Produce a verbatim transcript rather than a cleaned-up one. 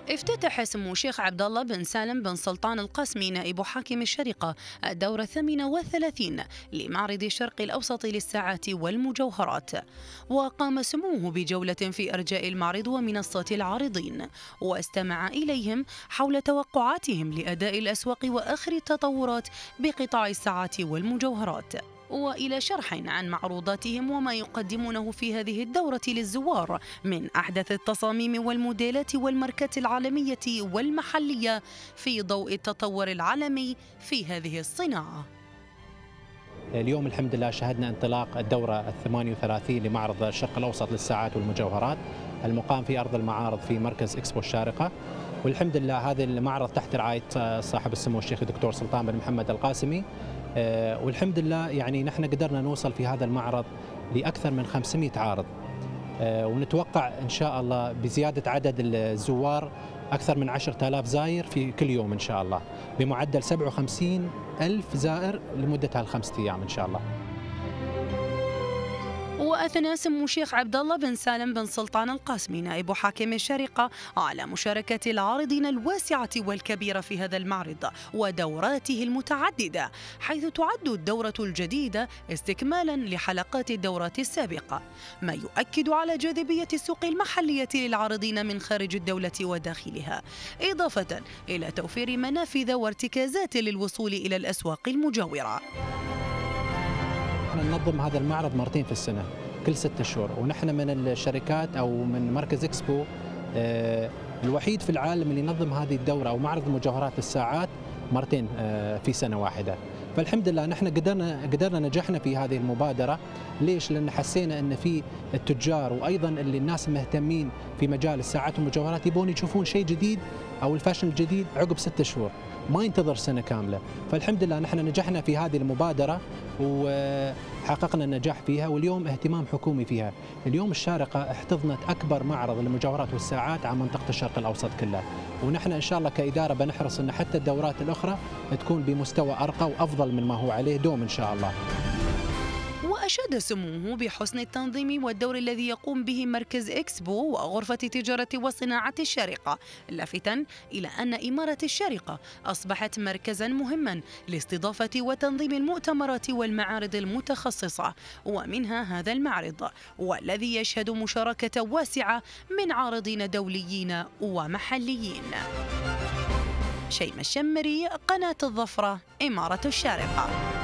افتتح سمو الشيخ عبد الله بن سالم بن سلطان القاسمي نائب حاكم الشرقة الدورة الثامنة والثلاثين لمعرض الشرق الأوسط للساعات والمجوهرات، وقام سموه بجولة في أرجاء المعرض ومنصات العارضين، واستمع إليهم حول توقعاتهم لأداء الأسواق وآخر التطورات بقطاع الساعات والمجوهرات، وإلى شرح عن معروضاتهم وما يقدمونه في هذه الدورة للزوار من أحدث التصاميم والموديلات والماركات العالمية والمحلية في ضوء التطور العالمي في هذه الصناعة. اليوم الحمد لله شهدنا انطلاق الدورة الثمانية وثلاثين لمعرض الشرق الأوسط للساعات والمجوهرات المقام في أرض المعارض في مركز إكسبو الشارقة، والحمد لله هذا المعرض تحت رعاية صاحب السمو الشيخ الدكتور سلطان بن محمد القاسمي، والحمد لله يعني نحن قدرنا نوصل في هذا المعرض لأكثر من خمسمئة عارض، ونتوقع إن شاء الله بزيادة عدد الزوار أكثر من عشرة آلاف زائر في كل يوم إن شاء الله، بمعدل سبعة وخمسين ألف زائر لمدة هالخمسة أيام إن شاء الله. وأثنى سمو الشيخ عبد الله بن سالم بن سلطان القاسمي نائب حاكم الشارقة على مشاركة العارضين الواسعة والكبيرة في هذا المعرض ودوراته المتعددة، حيث تعد الدورة الجديدة استكمالا لحلقات الدورات السابقة، ما يؤكد على جاذبية السوق المحلية للعارضين من خارج الدولة وداخلها، إضافة إلى توفير منافذ وارتكازات للوصول إلى الأسواق المجاورة. نحن ننظم هذا المعرض مرتين في السنة كل ستة شهور، ونحن من الشركات أو من مركز إكسبو آه الوحيد في العالم اللي ينظم هذه الدورة أو معرض مجوهرات الساعات مرتين آه في سنة واحدة. فالحمد لله نحن قدرنا قدرنا نجحنا في هذه المبادرة. ليش؟ لأن حسينا أن في التجار وأيضا اللي الناس مهتمين في مجال الساعات والمجوهرات يبون يشوفون شيء جديد أو الفاشن الجديد عقب ستة شهور، ما ينتظر سنة كاملة. فالحمد لله نحن نجحنا في هذه المبادرة وحققنا النجاح فيها، واليوم اهتمام حكومي فيها. اليوم الشارقة احتضنت أكبر معرض للمجوهرات والساعات على منطقة الشرق الأوسط كله، ونحن إن شاء الله كإدارة بنحرص أن حتى الدورات الأخرى تكون بمستوى أرقى وأفضل من ما هو عليه دوم إن شاء الله. وأشاد سموه بحسن التنظيم والدور الذي يقوم به مركز إكسبو وغرفة تجارة وصناعة الشارقة، لافتا إلى أن إمارة الشارقة أصبحت مركزا مهما لاستضافة وتنظيم المؤتمرات والمعارض المتخصصة، ومنها هذا المعرض والذي يشهد مشاركة واسعة من عارضين دوليين ومحليين. شيماء الشمري، قناة الظفرة، إمارة الشارقة.